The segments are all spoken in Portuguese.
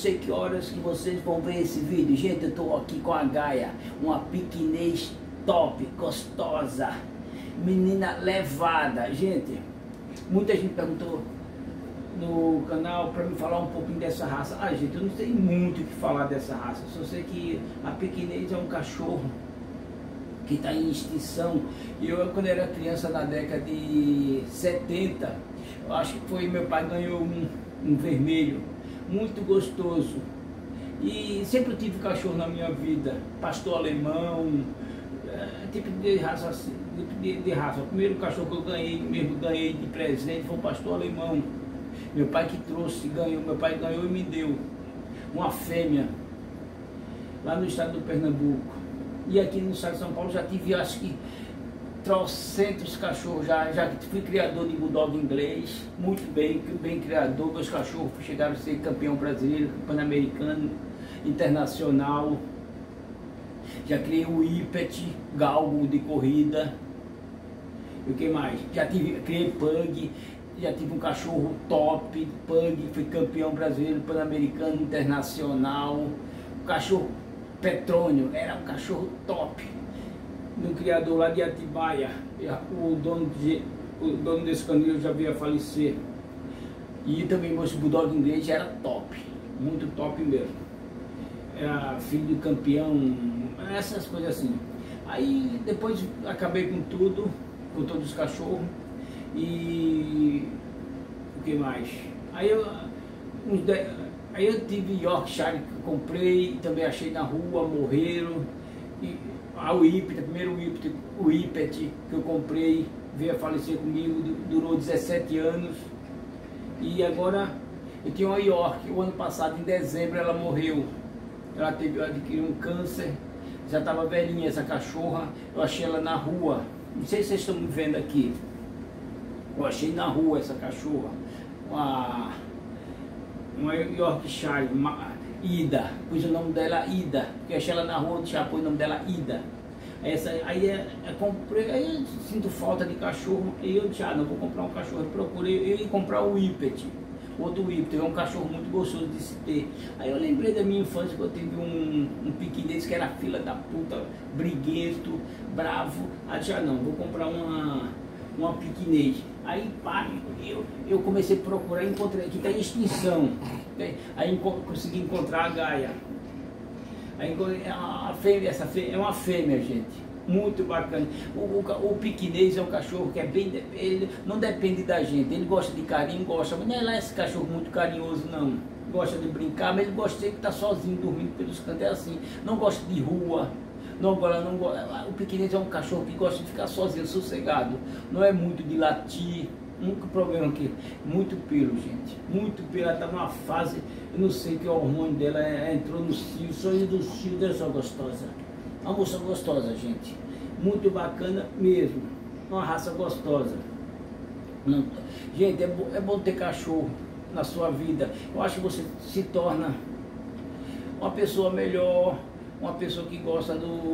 sei que horas que vocês vão ver esse vídeo. Gente, eu tô aqui com a Gaia, uma piquinês top, gostosa, menina levada. Gente, muita gente perguntou no canal para me falar um pouquinho dessa raça. Ah, gente, eu não sei muito o que falar dessa raça, só sei que a piquinês é um cachorro que está em extinção. E eu, quando era criança, na década de 70, eu acho que foi, meu pai ganhou um vermelho, muito gostoso. E sempre tive cachorro na minha vida, pastor alemão, tipo de raça assim, de raça. O primeiro cachorro que eu ganhei de presente foi um pastor alemão. Meu pai que trouxe, ganhou, meu pai ganhou e me deu uma fêmea, lá no estado do Pernambuco. E aqui no estado de São Paulo já tive, acho que, trocentos cachorros, já que fui criador de bulldog inglês, muito bem criador. Meus cachorros chegaram a ser campeão brasileiro, pan-americano, internacional. Já criei o Whippet, galgo de corrida. E o que mais? Criei pug, já tive um cachorro top, pug, fui campeão brasileiro, pan-americano, internacional. O cachorro Petrônio, era um cachorro top, de um criador lá de Atibaia. O dono desse canil já veio a falecer. E também meu bulldog inglês era top, muito top mesmo. Era filho do campeão, essas coisas assim. Aí depois acabei com tudo, com todos os cachorros. E o que mais? Aí eu tive Yorkshire que eu comprei e também achei na rua, morreram. E o Whippet, primeiro Whippet que eu comprei, veio a falecer comigo, durou 17 anos. E agora eu tinha uma York, o ano passado, em dezembro, ela morreu. Ela adquiriu um câncer, já estava velhinha essa cachorra. Eu achei ela na rua, não sei se vocês estão me vendo aqui. Eu achei na rua essa cachorra, uma Yorkshire, Ida, pus o nome dela Ida, porque eu achei ela na rua, já pus o nome dela Ida. Comprei, aí eu sinto falta de cachorro, e eu disse, não vou comprar um cachorro. Eu procurei, eu ia comprar o Whippet, outro Whippet, é um cachorro muito gostoso de se ter. Aí eu lembrei da minha infância, que eu tive um piquinês que era fila da puta, briguento, bravo. Aí eu disse, não, vou comprar uma piquinês. Aí eu comecei a procurar, encontrei, que está em extinção, né? Aí consegui encontrar a Gaia. Aí essa fêmea é uma fêmea, gente, muito bacana. O piquinês é um cachorro que ele não depende da gente, ele gosta de carinho, gosta, mas não é lá esse cachorro muito carinhoso não. Gosta de brincar, mas ele gosta de estar sozinho, dormindo pelos cantos, é assim, não gosta de rua. O piquinês é um cachorro que gosta de ficar sozinho, sossegado. Não é muito de latir. O único problema aqui, muito pelo, gente. Muito pelo. Ela está numa fase, eu não sei que o hormônio dela entrou no cio. Sonho do cio dela, só gostosa. Uma moça gostosa, gente. Muito bacana mesmo. Uma raça gostosa. Gente, é bom ter cachorro na sua vida. Eu acho que você se torna uma pessoa melhor. Uma pessoa que gosta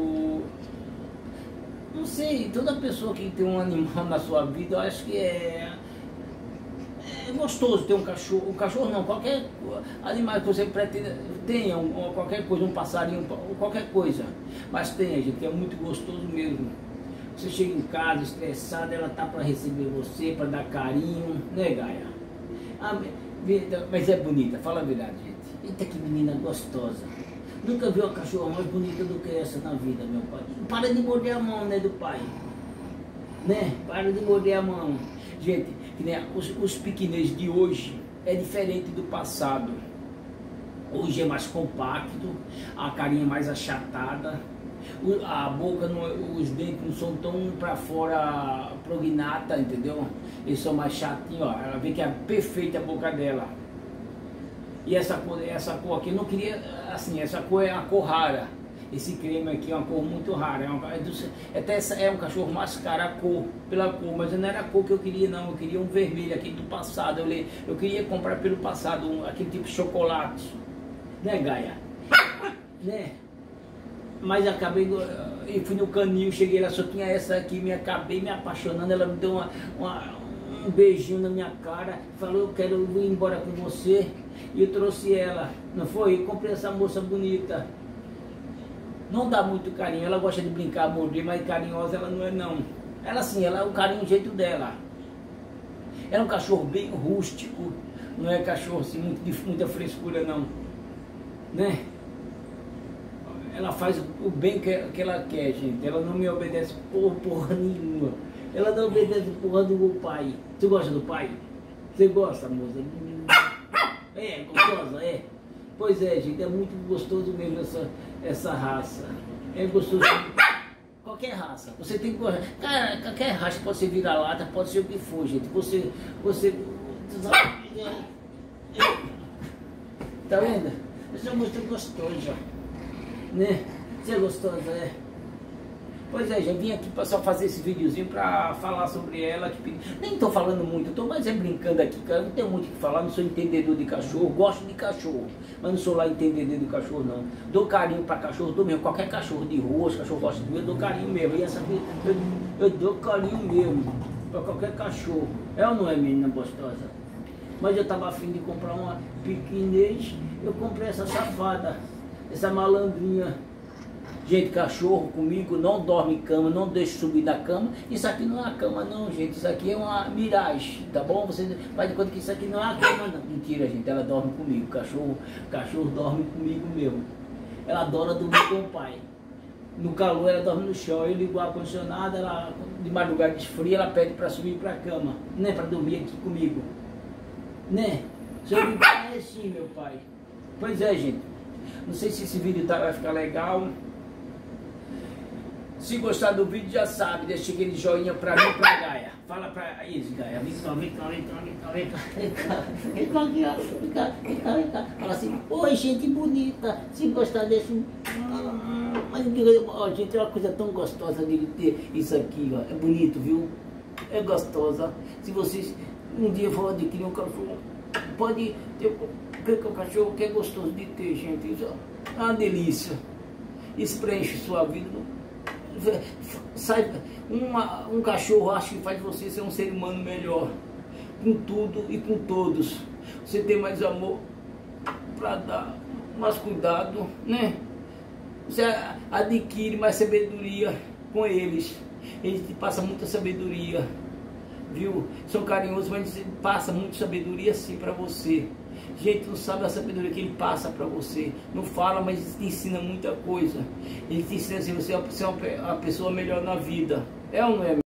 não sei, toda pessoa que tem um animal na sua vida, eu acho que é gostoso ter um cachorro. Um cachorro não, qualquer animal que você pretenda, tenha qualquer coisa, um passarinho, qualquer coisa. Mas tenha, gente, que é muito gostoso mesmo. Você chega em casa estressado, ela tá para receber você, para dar carinho, né, Gaia? Mas é bonita, fala a verdade, gente. Eita, que menina gostosa. Nunca vi uma cachorra mais bonita do que essa na vida, meu pai. Para de morder a mão, né, do pai. Né? Para de morder a mão. Gente, os piquinês de hoje é diferente do passado. Hoje é mais compacto, a carinha mais achatada, a boca, os dentes não são tão para fora prognata, entendeu? Eles são mais chatinhos, ó. Ela vê que é perfeita a boca dela. E essa cor aqui, eu não queria, assim, essa cor é uma cor rara. Esse creme aqui é uma cor muito rara. Até essa é um cachorro mais caro pela cor, mas não era a cor que eu queria não. Eu queria um vermelho, aquele do passado. Eu queria comprar pelo passado, aquele tipo de chocolate. Né, Gaia? Né? Mas acabei, eu fui no canil, cheguei lá, só tinha essa aqui, acabei me apaixonando. Ela me deu um beijinho na minha cara, falou, eu quero ir embora com você. E eu trouxe ela, não foi? Eu comprei essa moça bonita. Não dá muito carinho, ela gosta de brincar, morder, mas carinhosa ela não é não. Ela assim, ela é o carinho, o jeito dela. Ela é um cachorro bem rústico, não é cachorro assim, muita frescura não. Né? Ela faz o bem que ela quer, gente. Ela não me obedece porra nenhuma. Ela não obedece porra do meu pai. Você gosta do pai? Você gosta, moça? É, gostosa, é? Pois é, gente, é muito gostoso mesmo essa raça. É gostoso. Qualquer raça. Você tem que gostar. Cara, qualquer raça pode ser vira-lata, pode ser o que for, gente. Você... Tá vendo? Essa é muito gostosa. Né? Você é gostosa, é? Pois é, já vim aqui para só fazer esse videozinho para falar sobre ela. Nem estou falando muito, estou mais brincando aqui, cara. Não tenho muito o que falar, não sou entendedor de cachorro, gosto de cachorro, mas não sou lá entendedor de cachorro, não. Dou carinho para cachorro, dou mesmo. Qualquer cachorro de rua, os cachorros gostam de mim, eu dou carinho mesmo. E essa aqui, eu dou carinho mesmo para qualquer cachorro. É ou não é, menina gostosa? Mas eu estava afim de comprar uma pequinês, eu comprei essa safada, essa malandrinha. Gente, cachorro comigo não dorme em cama, não deixa subir da cama. Isso aqui não é uma cama não, gente. Isso aqui é uma miragem, tá bom? Você faz de conta que isso aqui não é uma cama não. Mentira, gente, ela dorme comigo. Cachorro dorme comigo mesmo. Ela adora dormir com o pai. No calor ela dorme no chão. Eu ligo o ar-condicionado, ela de madrugada esfria, ela pede para subir para a cama, né? Para dormir aqui comigo. Né? Seu pai é assim, meu pai. Pois é, gente. Não sei se esse vídeo vai ficar legal. Se gostar do vídeo, já sabe, deixa aquele joinha pra mim e pra Gaia. Fala pra isso, Gaia. Vem cá. Fala assim, oi, gente bonita. Se gostar, deixa um... Ó, gente, é uma coisa tão gostosa de ter isso aqui, ó. É bonito, viu? É gostosa. Se vocês um dia for adquirir um cachorro, pode ter um cachorro que é gostoso de ter, gente. Isso é uma delícia. Isso preenche sua vida. Sai, um cachorro acho que faz você ser um ser humano melhor, com tudo e com todos. Você tem mais amor para dar, mais cuidado, né? Você adquire mais sabedoria com eles. Eles te passam muita sabedoria, viu? São carinhosos, mas eles passam muita sabedoria sim para você. Gente, não sabe a sabedoria que ele passa para você. Não fala, mas ele te ensina muita coisa. Ele te ensina assim, você é uma pessoa melhor na vida. É ou não é?